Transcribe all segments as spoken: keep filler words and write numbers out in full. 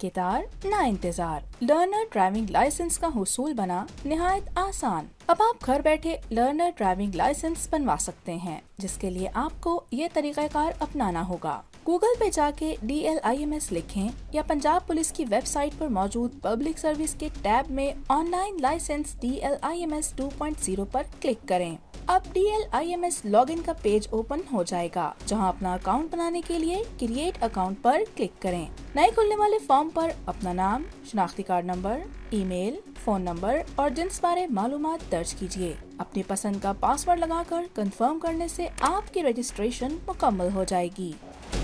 के तार ना इंतजार। लर्नर ड्राइविंग लाइसेंस का हुसूल बना निहायत आसान। अब आप घर बैठे लर्नर ड्राइविंग लाइसेंस बनवा सकते हैं, जिसके लिए आपको ये तरीक़ाकार अपनाना होगा। गूगल पे जाके D L I M S लिखें या पंजाब पुलिस की वेबसाइट पर मौजूद पब्लिक सर्विस के टैब में online license D L I M S two point zero पर क्लिक करें। अब D L I M S login का पेज ओपन हो जाएगा, जहां अपना अकाउंट बनाने के लिए क्रिएट अकाउंट पर क्लिक करें। नए खुलने वाले फॉर्म पर अपना नाम, शनाख्ती card number, email, phone number और जिन्स बारे मालूमात दर्ज कीजिए। अपनी पसंद का पासवर्ड लगाकर कंफर्म करने से आपकी रजिस्ट्रेशन मुकम्मल हो जाएगी।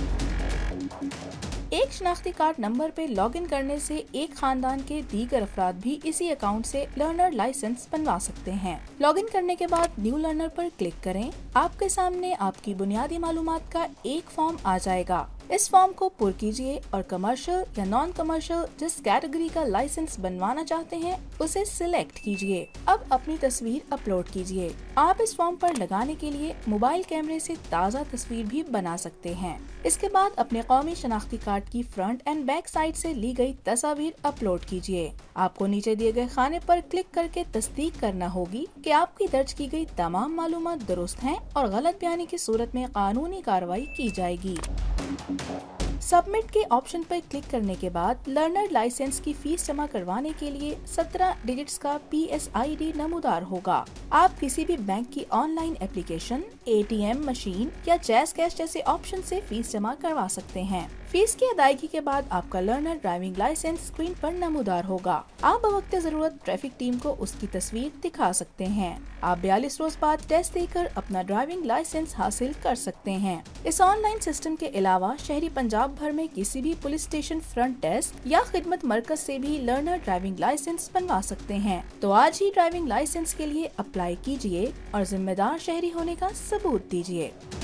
एक शनाख्ती कार्ड नंबर पे लॉगिन करने से एक खानदान के दीगर अफराद भी इसी अकाउंट से लर्नर लाइसेंस बनवा सकते हैं। लॉगिन करने के बाद न्यू लर्नर पर क्लिक करें। आपके सामने आपकी बुनियादी मालूमात का एक फॉर्म आ जाएगा। इस फॉर्म को पुर कीजिए और कमर्शियल या नॉन कमर्शियल जिस कैटेगरी का लाइसेंस बनवाना चाहते हैं उसे सिलेक्ट कीजिए। अब अपनी तस्वीर अपलोड कीजिए। आप इस फॉर्म पर लगाने के लिए मोबाइल कैमरे से ताज़ा तस्वीर भी बना सकते हैं। इसके बाद अपने कौमी शनाख्ती कार्ड की फ्रंट एंड बैक साइड से ली गई तस्वीर अपलोड कीजिए। आपको नीचे दिए गए खाने पर क्लिक करके तस्दीक करना होगी कि आपकी दर्ज की गई तमाम मालूमात दुरुस्त हैं और गलत बयानी की सूरत में कानूनी कार्रवाई की जाएगी। सबमिट के ऑप्शन पर क्लिक करने के बाद लर्नर लाइसेंस की फीस जमा करवाने के लिए सत्रह डिजिट्स का पी एस आई डी नमूदार होगा। आप किसी भी बैंक की online application, A T M machine या जैज़ कैश जैसे ऑप्शन से फीस जमा करवा सकते हैं। फीस की अदायगी के बाद आपका लर्नर ड्राइविंग लाइसेंस स्क्रीन पर नमूदार होगा। आप बवक्त जरूरत ट्रैफिक टीम को उसकी तस्वीर दिखा सकते हैं। आप बयालीस रोज बाद टेस्ट देकर अपना ड्राइविंग लाइसेंस हासिल कर सकते हैं। इस ऑनलाइन सिस्टम के अलावा शहरी पंजाब भर में किसी भी पुलिस स्टेशन फ्रंट डेस्क या खिदमत मरकज से भी लर्नर ड्राइविंग लाइसेंस बनवा सकते हैं। तो आज ही ड्राइविंग लाइसेंस के लिए अप्लाई कीजिए और जिम्मेदार शहरी होने का सबूत दीजिए।